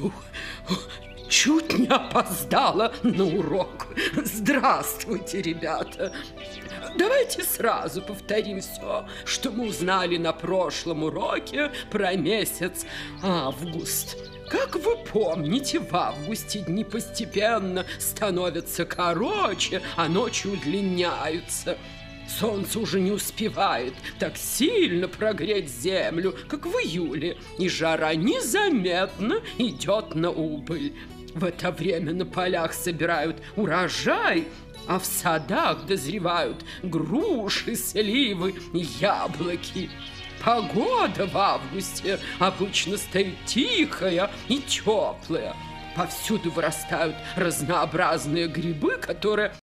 Чуть не опоздала на урок. Здравствуйте, ребята. Давайте сразу повторим все, что мы узнали на прошлом уроке про месяц август. Как вы помните, в августе дни постепенно становятся короче, а ночи удлиняются. Солнце уже не успевает так сильно прогреть землю, как в июле, и жара незаметно идет на убыль. В это время на полях собирают урожай, а в садах дозревают груши, сливы и яблоки. Погода в августе обычно стоит тихая и теплая. Повсюду вырастают разнообразные грибы, которые